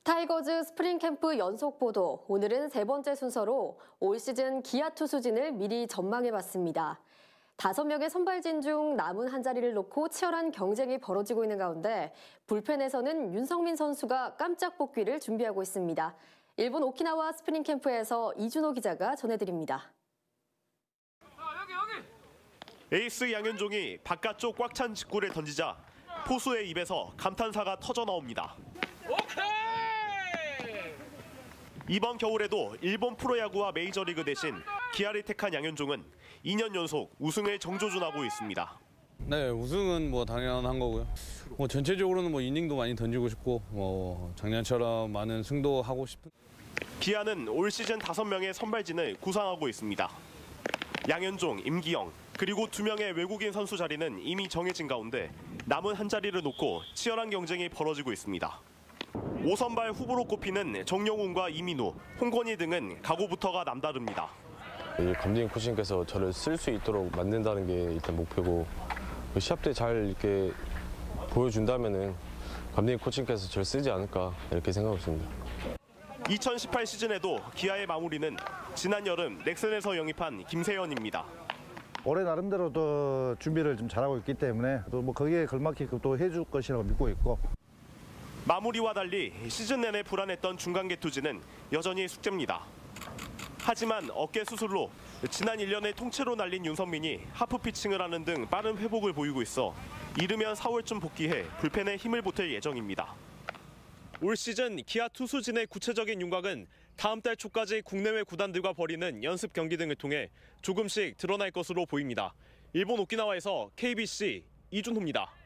타이거즈 스프링 캠프 연속 보도. 오늘은 세 번째 순서로 올 시즌 기아 투수진을 미리 전망해봤습니다. 5명의 선발진 중 남은 한 자리를 놓고 치열한 경쟁이 벌어지고 있는 가운데 불펜에서는 윤성민 선수가 깜짝 복귀를 준비하고 있습니다. 일본 오키나와 스프링 캠프에서 이준호 기자가 전해드립니다. 에이스 양현종이 바깥쪽 꽉 찬 직구를 던지자 포수의 입에서 감탄사가 터져 나옵니다. 이번 겨울에도 일본 프로야구와 메이저리그 대신 기아를 택한 양현종은 2년 연속 우승을 정조준하고 있습니다. 네, 우승은 당연한 거고요. 전체적으로는 이닝도 많이 던지고 싶고 작년처럼 많은 승도 하고 싶은. 기아는 올 시즌 5명의 선발진을 구상하고 있습니다. 양현종, 임기영, 그리고 2명의 외국인 선수 자리는 이미 정해진 가운데 남은 한 자리를 놓고 치열한 경쟁이 벌어지고 있습니다. 5선발 후보로 꼽히는 정영훈과 이민우, 홍건희 등은 각오부터가 남다릅니다. 감독님 코치님께서 저를 쓸 수 있도록 만든다는 게 일단 목표고 시합 때 잘 이렇게 보여준다면은 감독님 코치님께서 저를 쓰지 않을까 이렇게 생각하고 있습니다. 2018 시즌에도 기아의 마무리는 지난 여름 넥센에서 영입한 김세현입니다. 올해 나름대로 또 준비를 좀 잘하고 있기 때문에 또 거기에 걸맞게 또 해줄 것이라고 믿고 있고. 마무리와 달리 시즌 내내 불안했던 중간계 투지는 여전히 숙제입니다. 하지만 어깨 수술로 지난 1년을 통째로 날린 윤성민이 하프 피칭을 하는 등 빠른 회복을 보이고 있어 이르면 4월쯤 복귀해 불펜에 힘을 보탤 예정입니다. 올 시즌 기아 투수진의 구체적인 윤곽은 다음 달 초까지 국내외 구단들과 벌이는 연습 경기 등을 통해 조금씩 드러날 것으로 보입니다. 일본 오키나와에서 KBC 이준호입니다.